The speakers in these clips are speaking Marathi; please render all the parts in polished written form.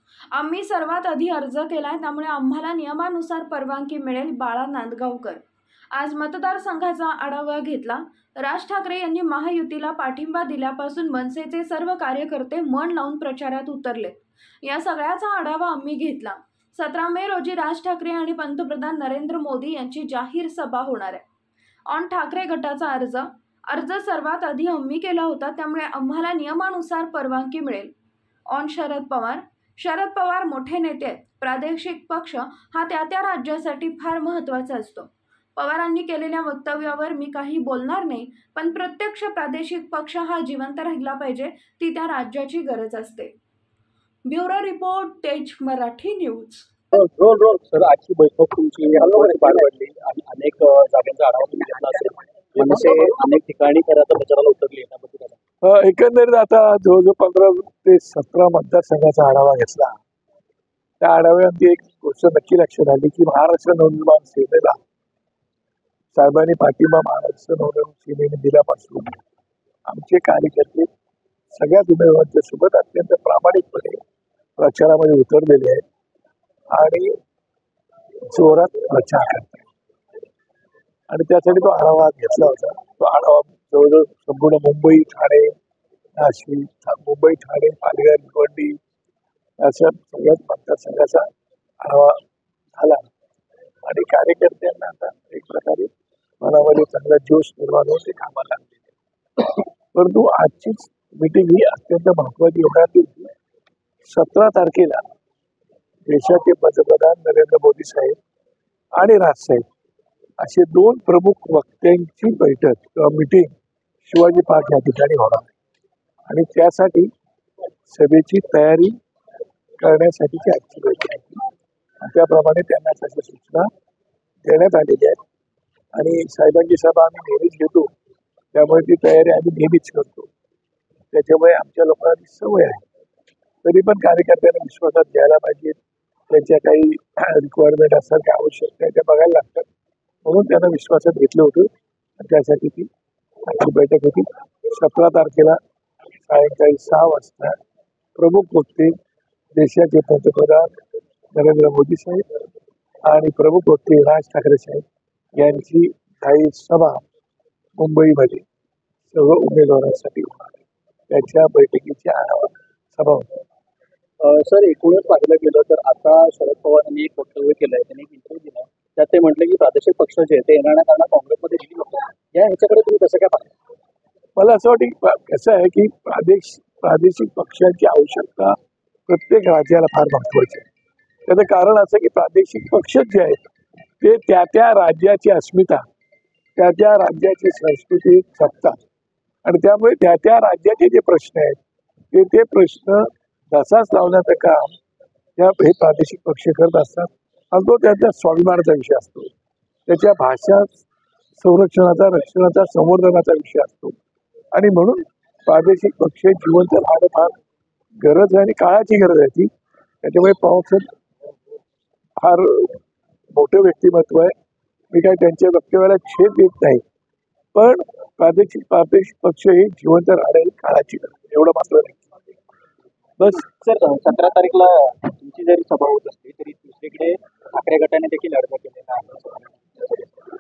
आम्ही सर्वात आधी अर्ज केलाय, त्यामुळे आम्हाला नियमानुसार परवानगी मिळेल. बाळा नांदगावकर. आज मतदारसंघाचा आढावा घेतला. राज ठाकरे यांनी महायुतीला पाठिंबा दिल्यापासून मनसेचे सर्व कार्यकर्ते मन लावून प्रचारात उतरले. या सगळ्याचा आढावा आम्ही घेतला. 17 मे रोजी राज ठाकरे आणि पंतप्रधान नरेंद्र मोदी यांची जाहीर सभा होणार आहे. ऑन ठाकरे गटाचा अर्ज सर्वात आधी आम्ही केला होता, त्यामुळे आम्हाला नियमानुसार परवानगी मिळेल. ऑन शरद पवार मोठे नेते आहेत. प्रादेशिक पक्ष हा त्या राज्यासाठी फार महत्त्वाचा असतो. पवारांनी केलेल्या वक्तव्यावर मी काही बोलणार नाही, पण प्रत्यक्ष प्रादेशिक पक्ष हा जिवंत राहिला पाहिजे, ती त्या राज्याची गरज असते. ब्युरो रिपोर्ट, तेज मराठी न्यूज. रोल सर, आजची बैठक तुमची पार पडली आणि अनेक जागांचा आढावा तुम्ही घेतला असेल. मनसे अनेक ठिकाणी खरं प्रचाराला उतरली आहे. एकंदरीत आता जवळजवळ 15 ते 17 मतदारसंघाचा आढावा घेतला. त्या आढाव्यामध्ये एक गोष्ट नक्की लक्षात आली की महाराष्ट्र नवनिर्माण सेनेला साहेबांनी पाठिंबा महाराष्ट्र नवनिर्माण सेनेने दिल्यापासून आमचे कार्यकर्ते सगळ्याच उमेदवारांच्या सोबत अत्यंत प्रामाणिकपणे प्रचारामध्ये उतरलेले आहेत आणि जोरात प्रचार करतात. आणि त्यासाठी तो आढावा घेतला होता. तो आढावा जवळजवळ संपूर्ण मुंबई, ठाणे, नाशिक, मुंबई, ठाणे, पालघर, भिवंडी अशा सगळ्याच मतदारसंघाचा आढावा झाला आणि कार्यकर्त्यांना आता एक प्रकारे मनामध्ये चांगला जोश निर्माण होऊन ते कामाला लागले. परंतु आजचीच मीटिंग ही अत्यंत महत्वाची होती. 17 तारखेला देशाचे पंतप्रधान नरेंद्र मोदी साहेब आणि राजसाहेब असे 2 प्रमुख वक्त्यांची बैठक किंवा मीटिंग शिवाजी पार्क या ठिकाणी होणार आणि त्यासाठी सभेची तयारी करण्यासाठीची आजची बैठक आहे. त्याप्रमाणे त्यांना तशा सूचना देण्यात आलेल्या आहेत आणि साहेबांची सभा आम्ही नेहमीच घेतो, त्यामुळे ती तयारी आम्ही नेहमीच करतो. त्याच्यामुळे आमच्या लोकांना सवय आहे. तरी पण कार्यकर्त्यांना विश्वासात घ्यायला पाहिजे. त्यांच्या काही रिक्वायरमेंट असतात, काही आवश्यकता आहे त्या बघायला लागतात, म्हणून त्यांना विश्वासात घेतलं होतं आणि त्यासाठी ती आजची बैठक होती. 17 तारखेला सायंकाळी 6 वाजता प्रमुख वक्ते देशाचे पंतप्रधान नरेंद्र मोदी साहेब आणि प्रमुख वक्ते राज ठाकरे साहेब यांची जाहीर सभा मुंबईमध्ये सर्व उमेदवारांसाठी होणार आहे. त्याच्या बैठकीची आढावा सभा होती. सर, एकूणच पाहायला गेलं तर आता शरद पवार यांनी एक वक्तव्य केलं आहे. त्यांनी एक इंटरव्ह्यू दिला, त्यात ते म्हटले की प्रादेशिक पक्ष जे ते येणाऱ्या काळात काँग्रेसमध्ये गेली होतं. या ह्याच्याकडे तुम्ही कसं काय पाहता? मला असं वाटतं कसं आहे की प्रादेशिक पक्षांची आवश्यकता प्रत्येक राज्याला फार महत्वाची आहे. त्याचं कारण असं की प्रादेशिक पक्ष जे आहेत ते त्या राज्याची अस्मिता, त्या राज्याची संस्कृती जपतात आणि त्यामुळे त्या राज्याचे जे प्रश्न आहेत ते प्रश्न धसास लावण्याचं काम हे प्रादेशिक पक्ष करत असतात आणि तो त्यांच्या स्वाभिमानाचा विषय असतो. त्याच्या भाषा संरक्षणाचा, रक्षणाचा, संवर्धनाचा विषय असतो आणि म्हणून प्रादेशिक पक्ष जिवंत राहणं फार गरज आहे आणि काळाची गरज आहे ती. त्याच्यामुळे पवार फार मोठं व्यक्तिमत्व आहे. मी काय त्यांच्या वक्तव्याला छेद देत नाही, पण प्रादेशिक पक्ष हे जिवंत राहणं ही काळाची गरज आहे, एवढं मात्र नाही. बस सर, 17 तारीखला तुमची जरी सभा होत असली तरी दुसरीकडे ठाकरे गटाने देखील अर्ज केलेला आहे.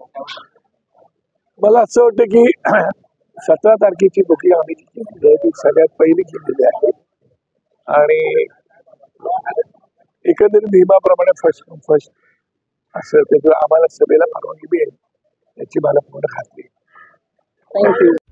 मला असं वाटतं की 17 तारखेची बुकिंग आम्ही केलेली आहे ती सगळ्यात पहिली केलेली आहे आणि एकंदरीत नियमाप्रमाणे फर्स्ट असं त्याचं आम्हाला सभेला परवानगी मिळेल याची मला पूर्ण खात्री आहे. थँक्यू.